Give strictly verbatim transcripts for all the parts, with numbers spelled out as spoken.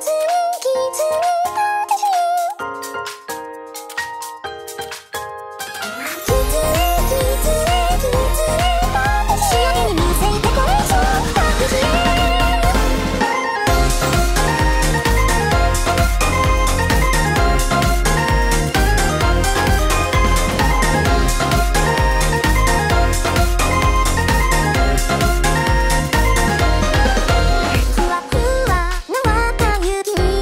ふわふわの綿雪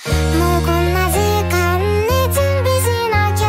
もうこんな時間に準備しなきゃ。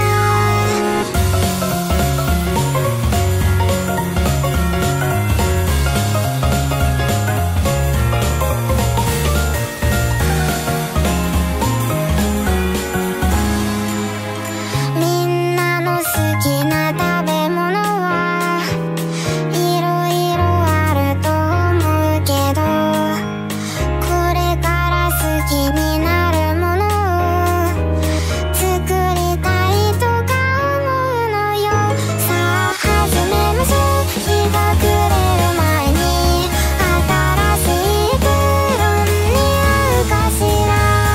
みんなの好きな食べ物はいろいろあると思うけど、これから好きになるものを作りたいとか思うのよ。さあ始めましょう。日が暮れる前に新しいプロンに合うかしら。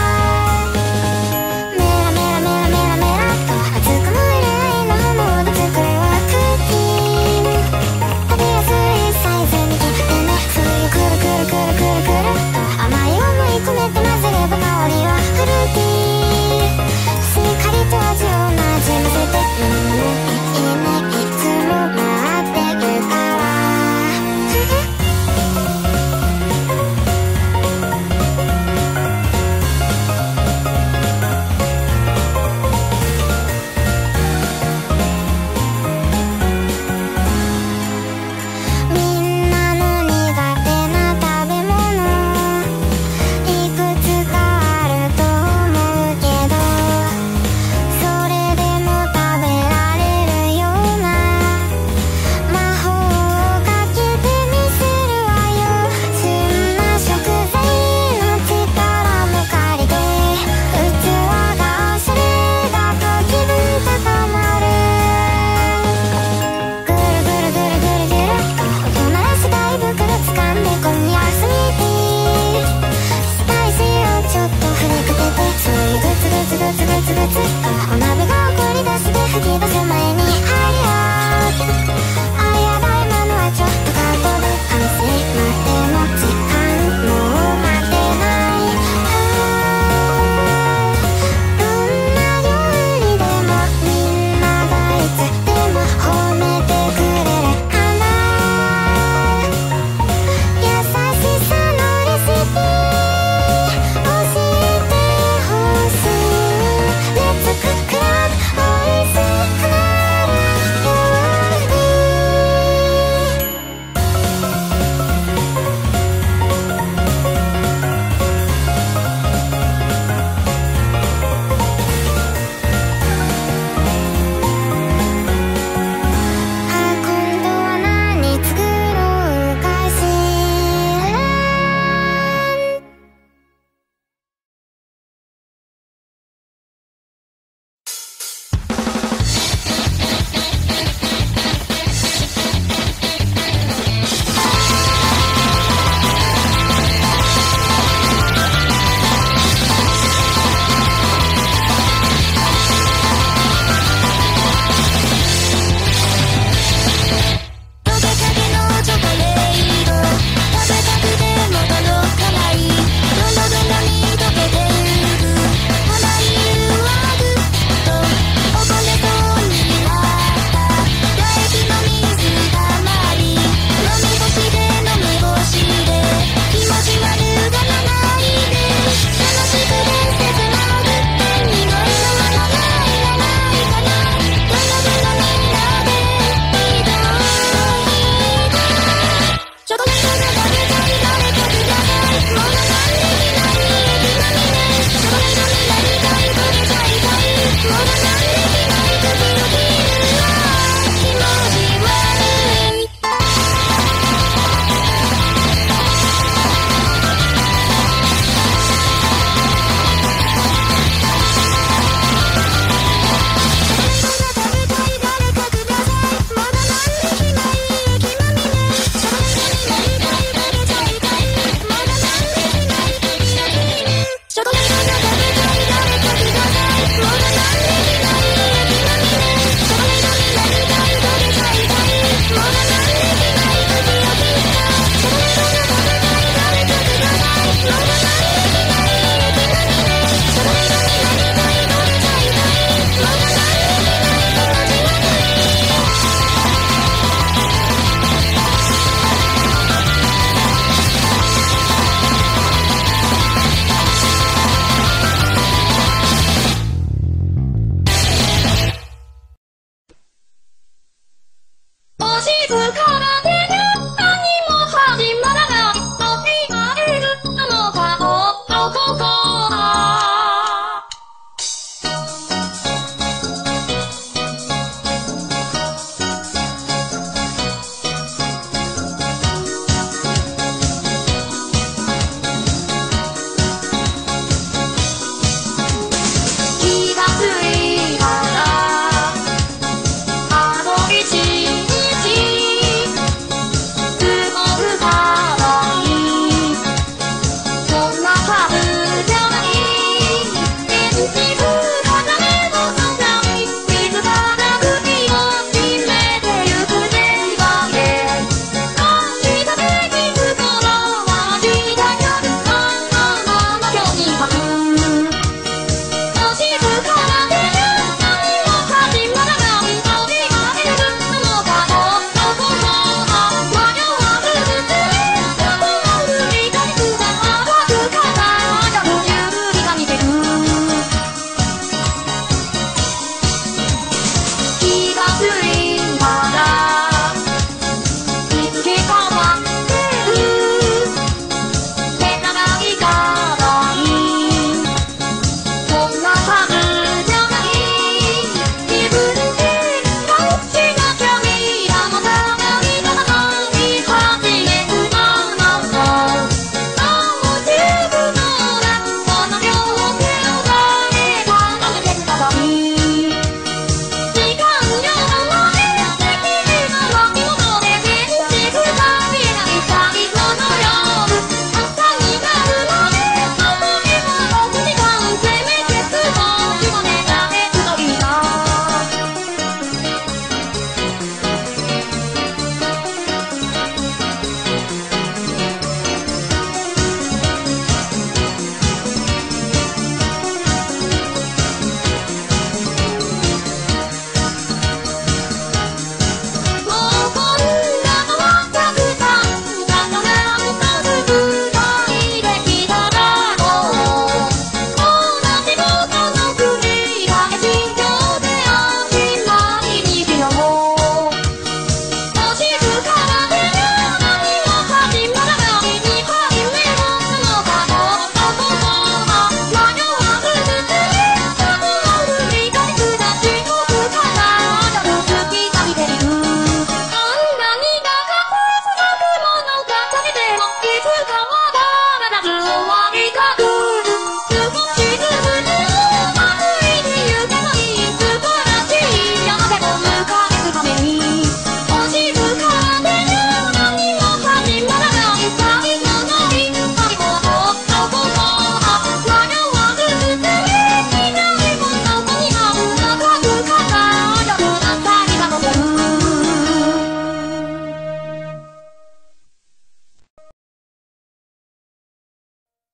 メラメラメラメラメラっと熱く燃える愛の炎で作るはクッキー。食べやすいサイズに切ってね。そういうくるくるくるくるくるっと甘い思い込めて混ぜれば香りはフルーティー。しっかりと味をなじませて、うんいいね、いつも待ってるからみんなの苦手な食べ物いくつかあると思うけど、それでも食べられるような魔法をかけてみせるわよ。旬な食材の力も借りて、器がおしゃれだと気分高まる。ぐるぐるぐるぐるぐるっと大人らし大袋掴んで今夜スミーティー。スパイシーをちょっと振りかけて、そういうグツグツグツグツグツっとお鍋が怒り出して吹き出す前にありゃあやばいものはちょっとカットで安心。待っても時間もう待てない。どんな料理でもみんながいつでも褒めてくれるかな。優しさのレシピ教えてほしい。 Let's cook up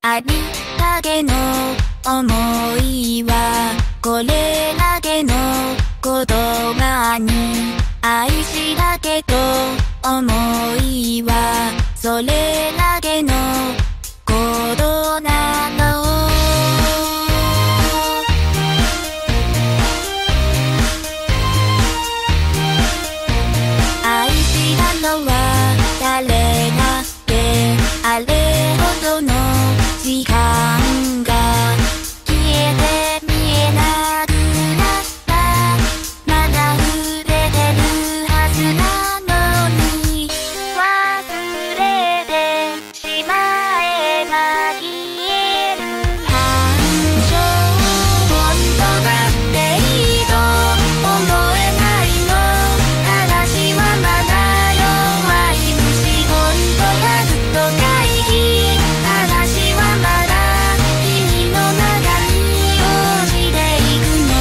ありだけの想いはこれだけの言葉に愛しだけと思いはそれだけのことなの愛したのは誰だってあれほどの時間が消えて見えなくなったまだ触れてるはずなのに忘れてしまえば消える感情本当だっていいと思えないの嵐はまだ弱い虫本当はずっと怪奇嵐はまだ君の中に落ちていくの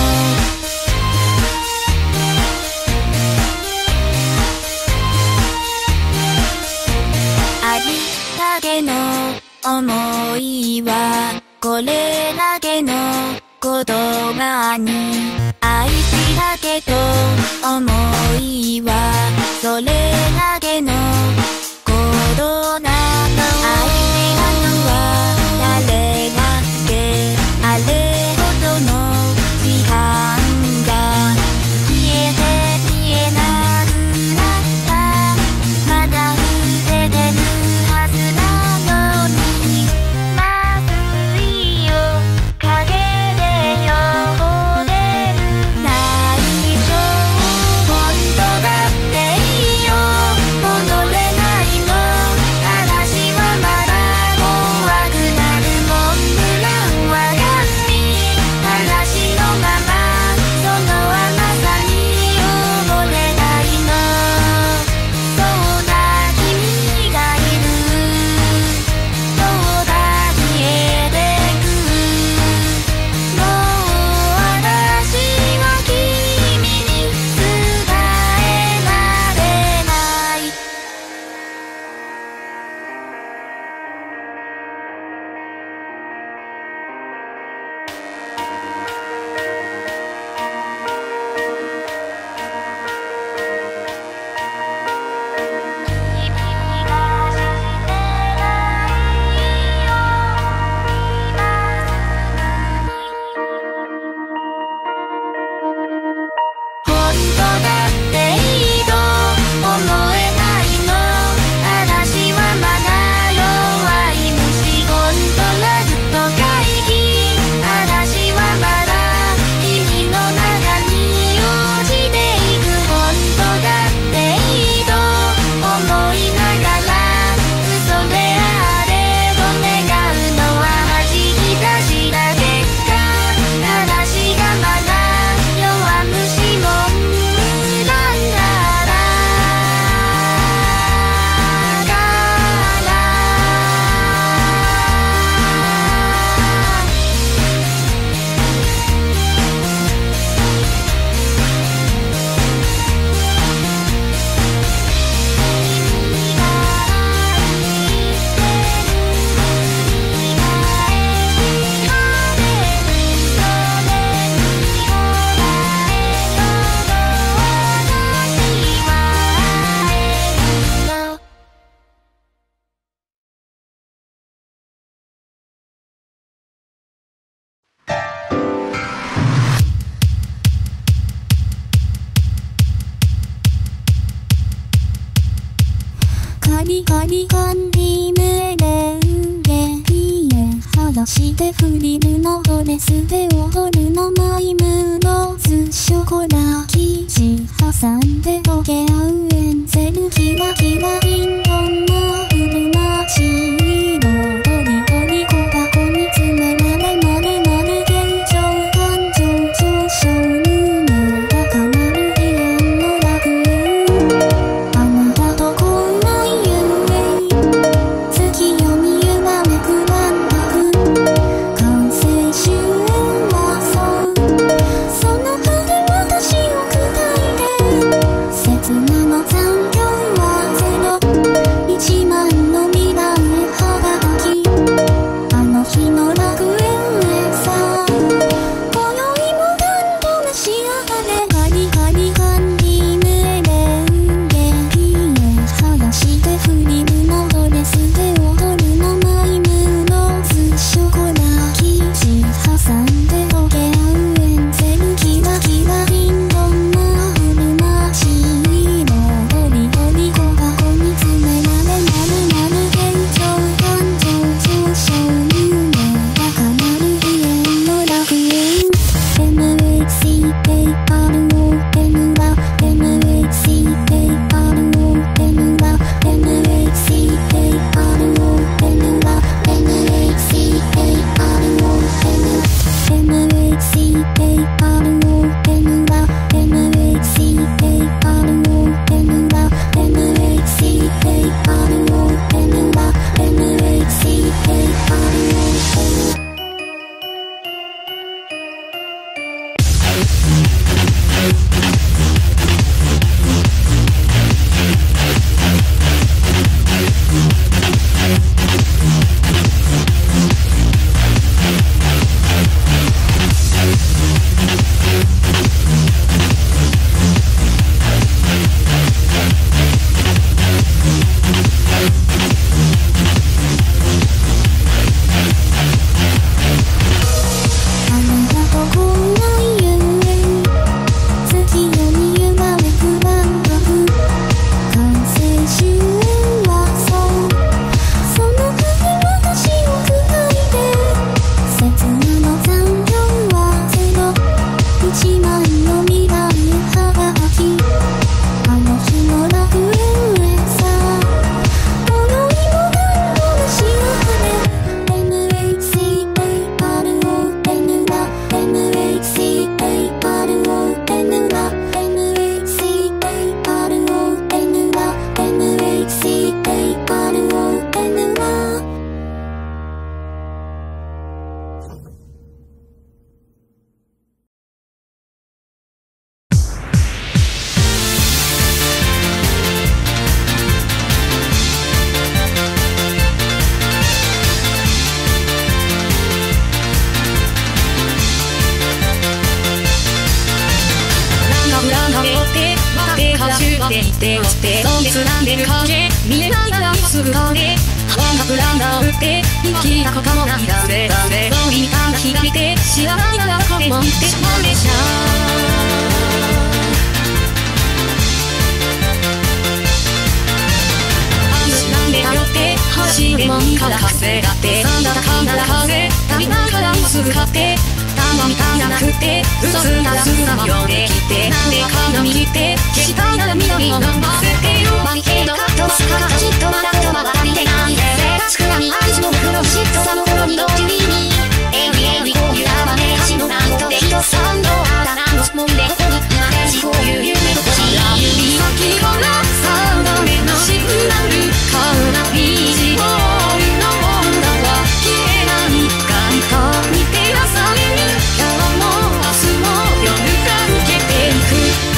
ありだけの想いはこれだけの言葉に愛しだけと思いはそれだけのことなの愛したのは誰だってあれほどの時間が消えて見えなくなったまだ触れてるはずなのに麻酔をかけてよでる内緒本当だっていいよ戻れないの嵐はまだ怖くなるもん無難はやみ嵐のままその甘さに溺れたいのそうだ君がいるそうだ消えてくもう私は君に伝えられない君がしてないよ本当だっていいと思えないの嵐はまだ弱い虫本当はずっと怪奇嵐はまだ君の中に落ちていく本当だっていいと思いながら嘘であれと願うのは弾き出した結果嵐がまだ弱虫もんなんだらから君が愛してる繰り返しまでそれにもらえよと私は会えるのカリカリカリメレンゲピエ裸足でフリルのドレスで踊るのマイムローズショコラ生地挟んで溶け合うエンゼルキラキラリンゴのフルマチ色とりどり小箱に詰められまるまる現状感情上昇胸高鳴る永遠の楽園あなたとこんな夢月読みゆまめくらんだく完成集はそうその葉で私を砕いて刹那の残響はゼロ一万の未来歌って今聞いたこともないだぜだぜどうにか開いて知らないならこれも言ってしまうでしょなんでだよって話でもいいから風だってなんだかんだ風足りないから今すぐ買って玉みたいじゃなくて嘘ついたらすぐさま呼んできてなんでかな右って消したいなら緑を飲ませてよマリケードカットスカカじっとまだとまだ見てないでつくなに愛知の袋嫉妬さの頃にどっちにエビエビこういうあまね橋のナイトで人さんのあだ名のもんでここに今ねじこういう夢とこしら指先からさんどめのシグナルカウナビジボールの女は消えない街灯に照らされる今日も明日も夜が更けていく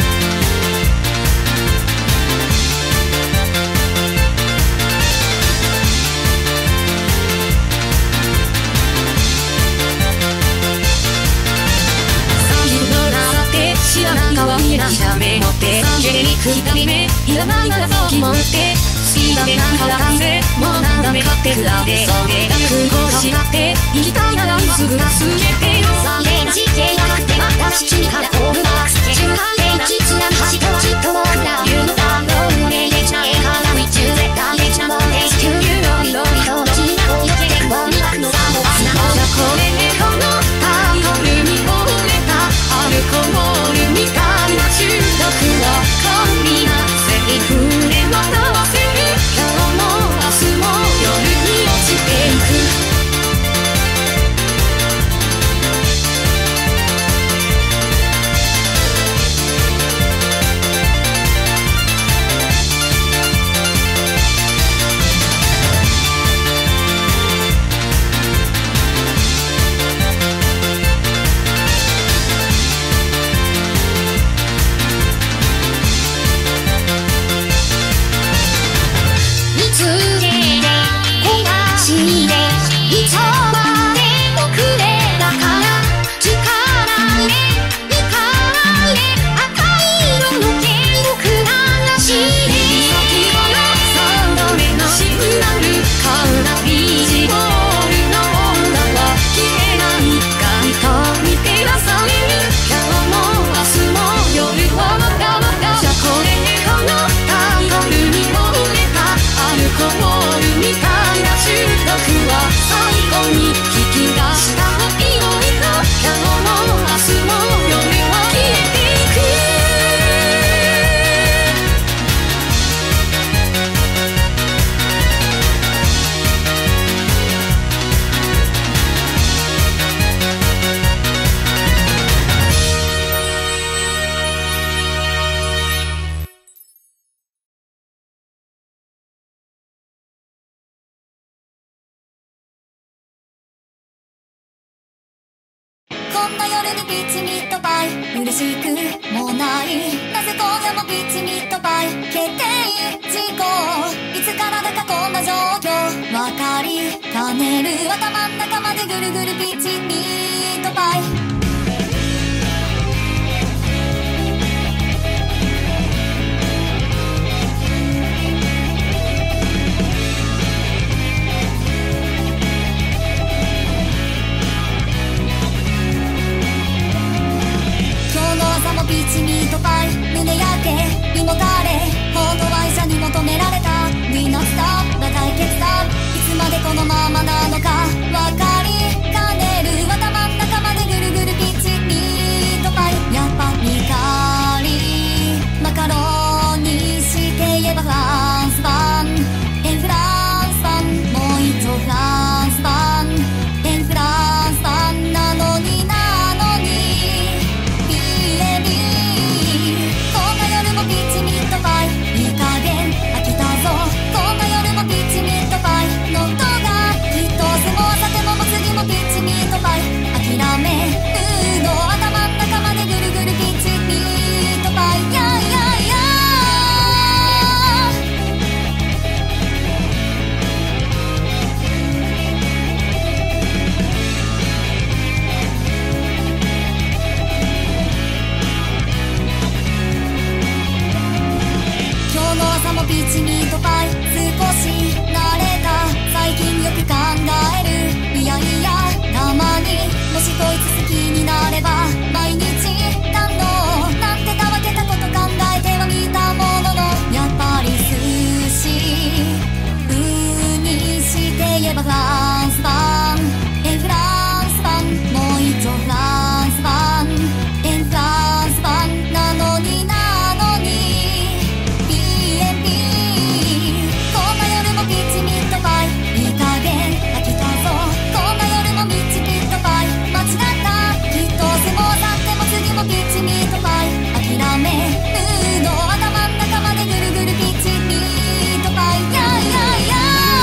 知らない可愛いなしゃべ持ってゲレに食いたびめいらないならそう気持って好きだねなんかわかんぜもうなんだめ買ってくらでそれが空港しなって行きたいなら今すぐ助けてよさげな時計がくて私にからオールバックス中半でなきつな橋とちっと僕ら言うのだろうねエチな映画が宇宙絶対エチなもんです急流の色々とちなこよけて雲に湧くのさもあすなのじゃこれねこのタイトルに惚れたアルコールみたいな中毒は神秘なセリフで笑わせる今日も明日も夜に落ちていくこんな夜にピッチミットパイ嬉しくもないなぜ今夜もピッチミットパイ決定事項いつからだかこんな状況わかりかねる頭ん中までぐるぐるピッチミットパイピッチミートパイ胸焼け胃もたれ本当は医者に求められたみんなスタッフな解決だいつまでこのままなのかわかりかねる頭ん中までぐるぐるばフランスパン、えフランスパン、もう一丁フランスパン、えフランスパンなのになのに ピーエムピー こんな夜もピッチミッドパイ、いい加減飽きたぞこんな夜もピッチミッドパイ、間違ったきっと背もたっても次もピッチミッドパイ、諦めるの頭ん中までぐるぐるピッチミッドパイ、やいやいや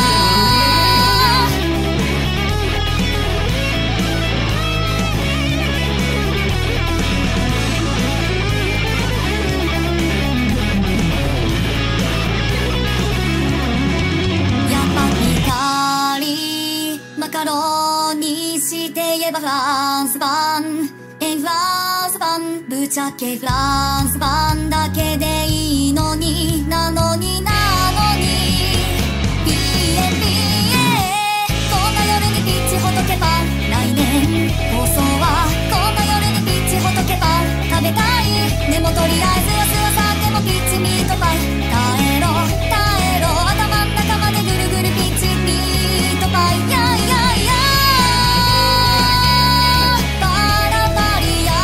やっぱ光マカロニして言えばフランスパン、えフランスパン、ぶっちゃけフランスパンだけでいいのになのになのに ピーエムピー こんな夜にピッチほとけパン、来年放送はこんな夜にピッチほとけパン食べたい、でもとりあえず安はさんでもピッチミートパイ、耐えろ耐えろ頭ん中までぐるぐるピッチミートパイ、やいやいやパラパリア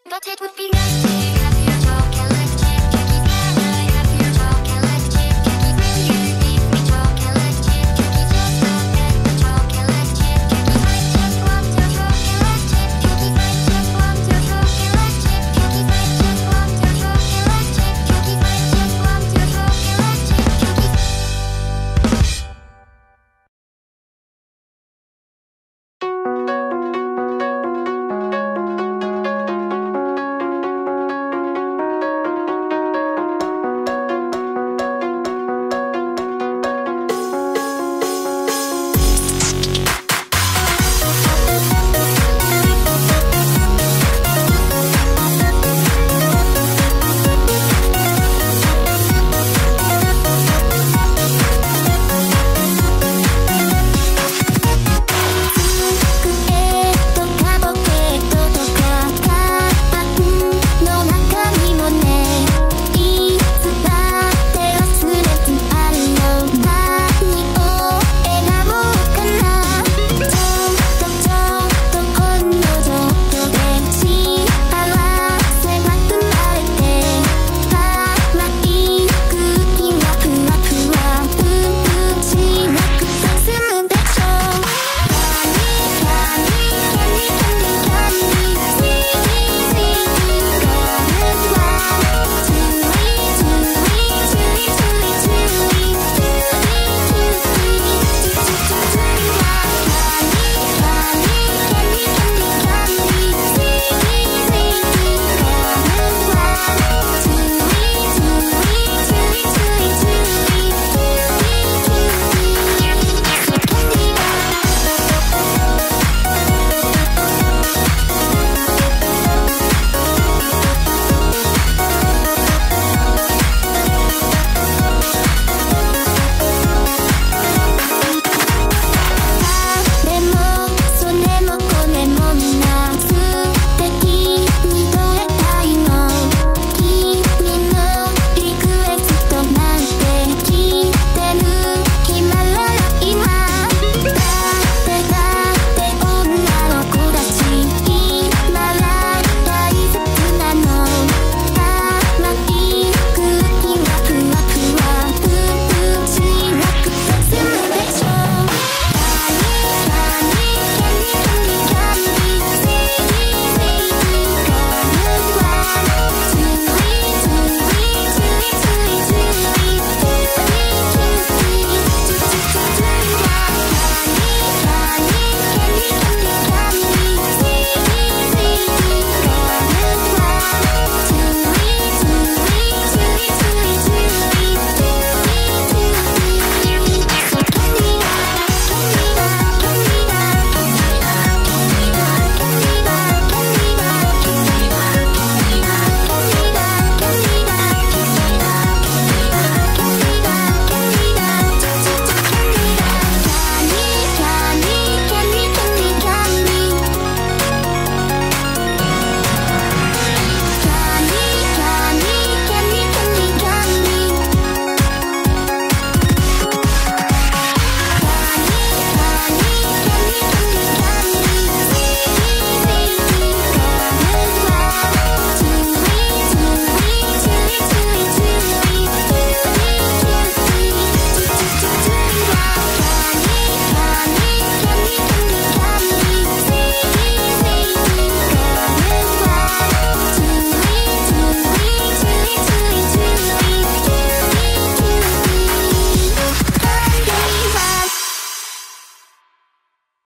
but it would be nice to